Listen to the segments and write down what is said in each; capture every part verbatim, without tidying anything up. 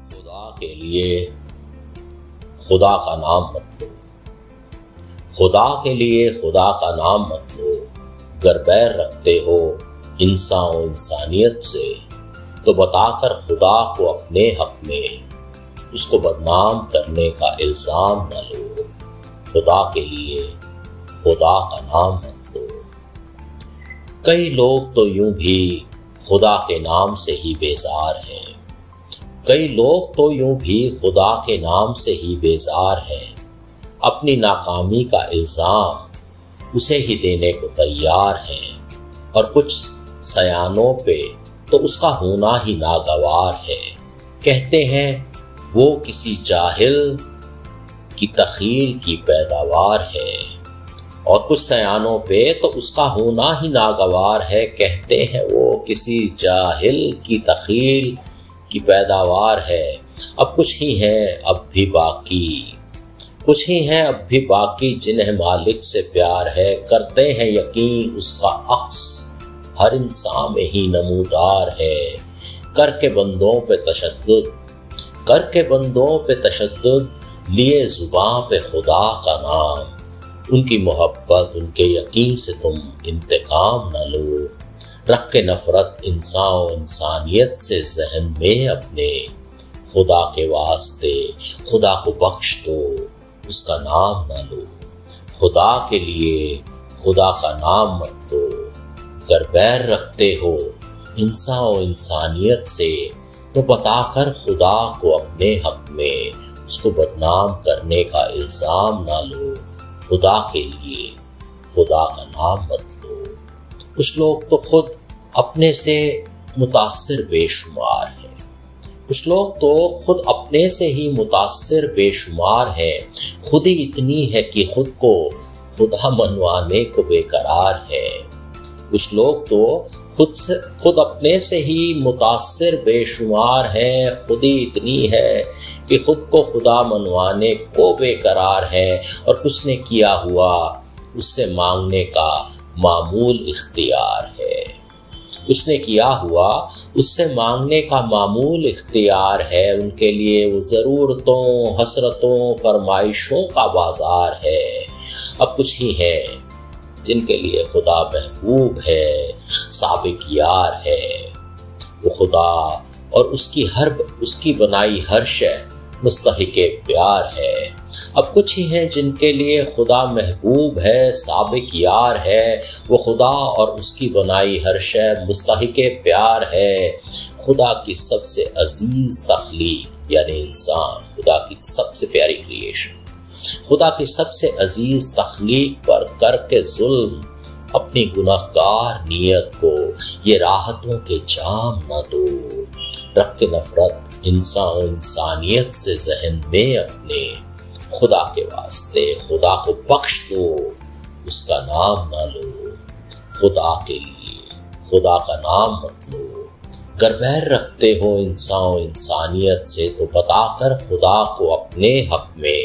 خدا کے لیے خدا کا نام مت لو، خدا کے لیے خدا کا نام مت لو۔ گر بیر رکھتے ہو انسان و انسانیت سے تو بتا کر خدا کو اپنے حق میں اس کو بدنام کرنے کا الزام نہ لو۔ خدا کے لیے خدا کا نام مت لو۔ کئی لوگ تو یوں بھی خدا کے نام سے ہی بیزار ہیں، کئی لوگ تو یوں بھی خدا کے نام سے ہی بیزار ہیں، اپنی ناکامی کا الزام اسے ہی دینے کو تیار ہیں، اور کچھ سیانوں پہ تو اس کا ہونا ہی ناگوار ہے۔ کہتے ہیں وہ کسی جاہل کی تخیل کی پیداوار ہے، اور کچھ سیانوں پہ تو اس کا ہونا ہی ناگوار ہے۔ کہتے ہیں وہ کسی جاہل کی تخیل کی پیداوار ہے۔ اب کچھ ہی ہیں اب بھی باقی، کچھ ہی ہیں اب بھی باقی جنہیں مالک سے پیار ہے، کرتے ہیں یقین اس کا عکس ہر انسان میں ہی نمودار ہے۔ کر کے بندوں پہ تشدد کر کے بندوں پہ تشدد لیے زباں پہ خدا کا نام، ان کی محبت ان کے یقین سے تم انتقام نہ لو۔ رکھ کے نفرت انسان و انسانیت سے ذہن میں اپنے، خدا کے واسطے خدا کو بخش دو، اس کا نام نہ لو۔ خدا کے لیے خدا کا نام مت لو۔ گر بیر رکھتے ہو انسان و انسانیت سے تو بتا کر خدا کو اپنے حق میں اس کو بدنام کرنے کا الزام نہ لو۔ خدا کے لیے خدا کا نام مت لو۔ کچھ لوگ تو خود اپنے سے متاثر بے شمار ہیں، کچھ لوگ تو خود اپنے سے ہی متاثر بے شمار ہیں، خود ہی اتنی ہے کہ خود کو خدا منوانے کو بے قرار ہے۔ کچھ لوگ تو خود سے خود اپنے سے ہی متاثر بے شمار ہیں، خود ہی اتنی ہے کہ خود کو خدا منوانے کو بے قرار ہے، اور کچھ نے کیا ہوا اس سے مانگنے کا معمول اختیار ہے۔ اس نے کیا ہوا اس سے مانگنے کا معمول اختیار ہے، ان کے لیے وہ ضرورتوں حسرتوں فرمائشوں کا بازار ہے۔ اب کچھ ہی ہیں جن کے لیے خدا محبوب ہے، سابق یار ہے، وہ خدا اور اس کی ہر اس کی بنائی ہر شے مستحق پیار ہے۔ اب کچھ ہی ہیں جن کے لیے خدا محبوب ہے، سابق یار ہے، وہ خدا اور اس کی بنائی ہر شے مستحق پیار ہے۔ خدا کی سب سے عزیز تخلیق یعنی انسان، خدا کی سب سے پیاری کریشن، خدا کی سب سے عزیز تخلیق پر کر کے ظلم اپنی گناہگار نیت کو یہ راحتوں کے جام نہ دو۔ رکھ کے نفرت انسان و انسانیت سے ذہن میں اپنے، خدا کے واسطے خدا کو بخش دو، اس کا نام نہ لو۔ خدا کے لیے خدا کا نام مت لو۔ گر بیر رکھتے ہو انسان و انسانیت سے تو بتا کر خدا کو اپنے حق میں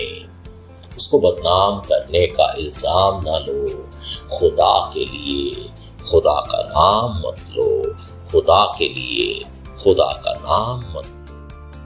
اس کو بدنام کرنے کا الزام نہ لو۔ خدا کے لیے خدا کا نام مت لو۔ خدا کے لیے خدا کا نام مت لو۔